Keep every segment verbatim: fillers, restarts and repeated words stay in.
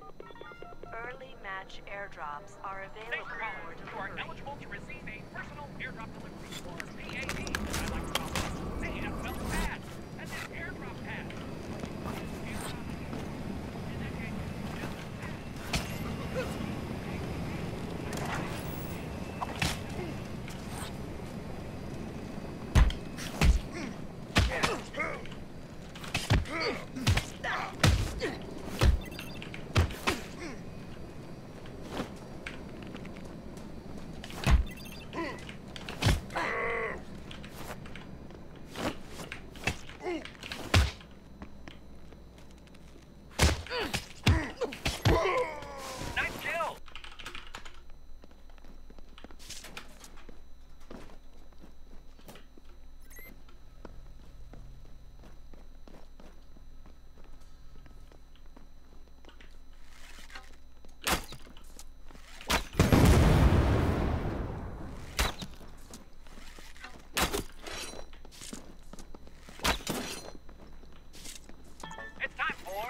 Early match airdrops are available Thanks, caller. for You are delivery. eligible to receive a personal airdrop delivery for P A D, as I like to call it. Hey, that spells pad. That's an airdrop pad. Airdrop. In that case, just a pad. Nice kill. It's time for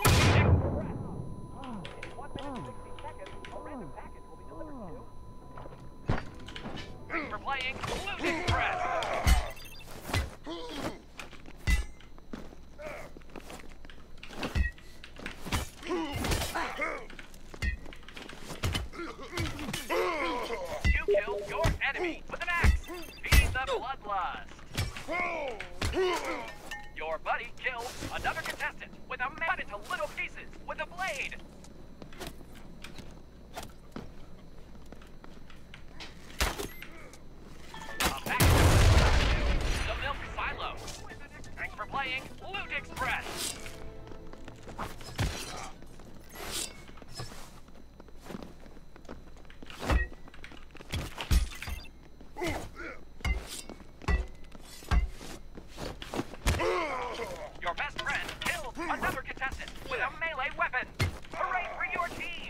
in one minute and sixteen seconds, a random package will be delivered to you. Thanks for playing Culling Express. You killed your enemy with an axe. Feed the bloodlust. Your buddy killed another contestant with a mat into little pieces with a blade. A package of the milk silo. Thanks for playing Loot Express. Your best friend killed another contestant with a melee weapon. Hooray for your team!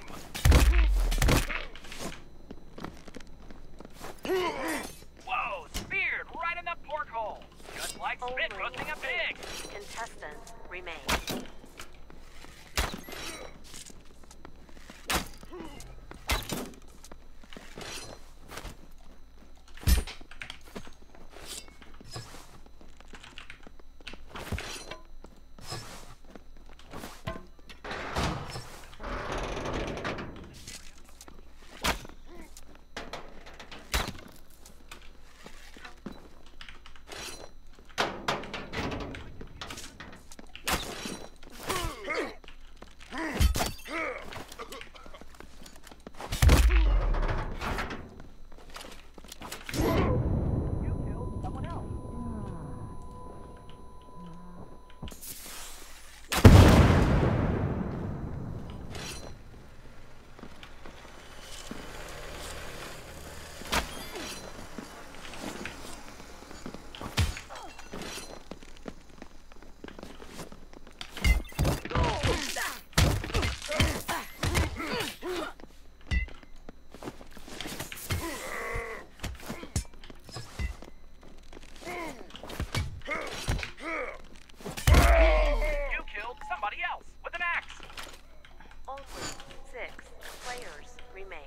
Whoa, speared right in the pork hole. Just like spit Only roasting a pig. six contestants remain. You killed someone else. You killed somebody else with an axe. Only six players remain.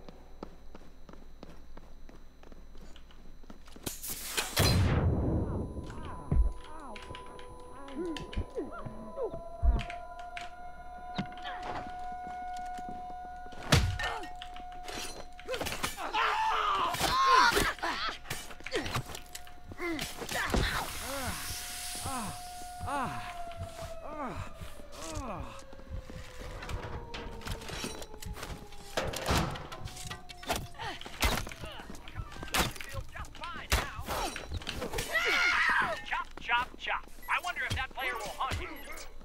Feel just fine now. Chop, chop, chop. I wonder if that player will haunt you.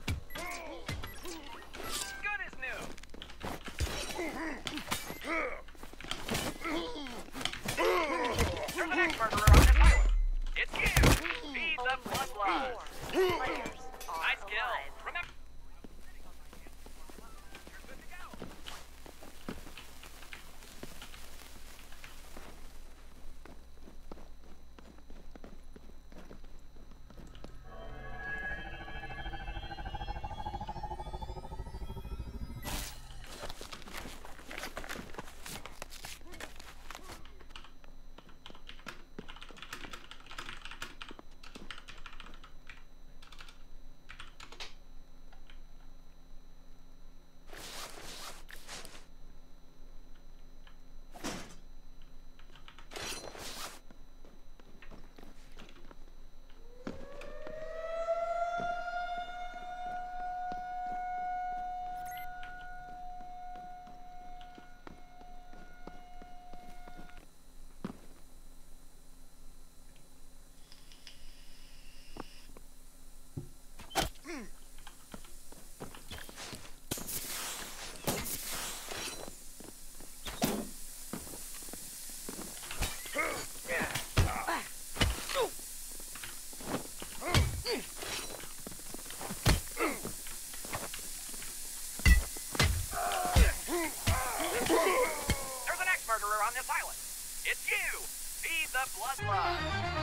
Good as new. There's an ex-murderer on this island. It's you. Feed the bloodlust. Four players are Nice kill. alive. Remember. It's you! Feed the bloodlust!